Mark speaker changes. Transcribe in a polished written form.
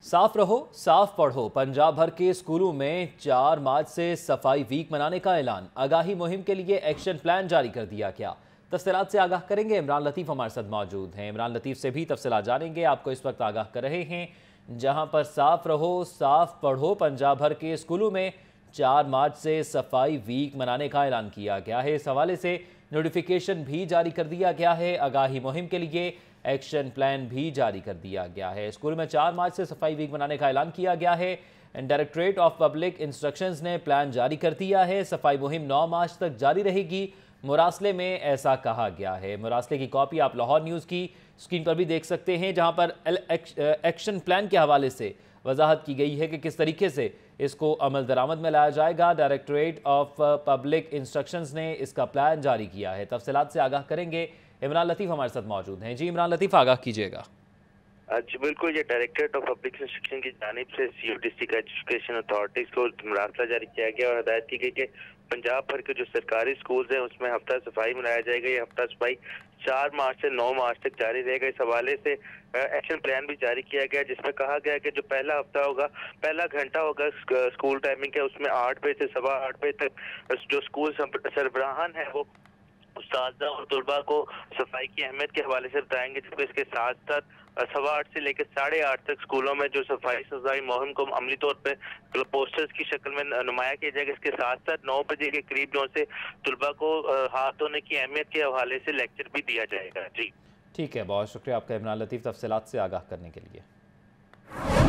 Speaker 1: साफ रहो, साफ पढ़ो। पंजाब भर के स्कूलों में 4 मार्च से सफाई वीक मनाने का ऐलान। आगाही मुहिम के लिए एक्शन प्लान जारी कर दिया गया। तफसीलात से आगाह करेंगे इमरान लतीफ़, हमारे साथ मौजूद हैं। इमरान लतीफ़ से भी तफसीलात जानेंगे। आपको इस वक्त आगाह कर रहे हैं जहां पर साफ रहो, साफ पढ़ो पंजाब भर के स्कूलों में 4 मार्च से सफाई वीक मनाने का ऐलान किया गया है। इस हवाले से नोटिफिकेशन भी जारी कर दिया गया है। आगाही मुहिम के लिए एक्शन प्लान भी जारी कर दिया गया है। स्कूल में 4 मार्च से सफाई वीक मनाने का ऐलान किया गया है। डायरेक्टरेट ऑफ पब्लिक इंस्ट्रक्शंस ने प्लान जारी कर दिया है। सफाई मुहिम 9 मार्च तक जारी रहेगी। मुरासले में ऐसा कहा गया है। मुरासले की कॉपी आप लाहौर न्यूज़ की स्क्रीन पर भी देख सकते हैं, जहां पर एक्शन प्लान के हवाले से वजाहत की गई है कि किस तरीके से इसको अमल दरामद में लाया जाएगा। डायरेक्टरेट ऑफ पब्लिक इंस्ट्रक्शंस ने इसका प्लान जारी किया है। तफसीलात से आगाह करेंगे इमरान लतीफ़ हमारे साथ मौजूद हैं। जी इमरान लतीफ़, आगाह कीजिएगा।
Speaker 2: जी बिल्कुल, ये डायरेक्टरेट ऑफ पब्लिक इंस्ट्रक्शन की जानिब से सीओ डिस्ट्रिक्ट एजुकेशन अथॉरिटीज को मुरासला जारी किया गया और हदायत की गई कि पंजाब भर के जो सरकारी स्कूल्स हैं उसमें हफ्ता सफाई मनाया जाएगा। ये हफ्ता सफाई 4 मार्च से 9 मार्च तक जारी रहेगा। इस हवाले से एक्शन प्लान भी जारी किया गया, जिसमें कहा गया कि जो पहला हफ्ता होगा, पहला घंटा होगा स्कूल टाइमिंग है, उसमें 8 बजे से 8:15 बजे तक जो स्कूल सरबराहान है वो उस्तादा और तलबा को सफाई की अहमियत के हवाले से बताएंगे। जिसको इसके साथ साथ 8:15 से लेकर 8:30 तक स्कूलों में जो सफाई मुहिम को अमली तौर पर पोस्टर्स की शक्ल में नुमाया किया जाएगा। इसके साथ साथ 9 बजे के करीब जो से तलबा को हाथ धोने की अहमियत के हवाले से लेक्चर भी दिया जाएगा। जी
Speaker 1: ठीक है, बहुत शुक्रिया आपका इमरान लतीफ़, तफसीलात से आगाह करने के लिए।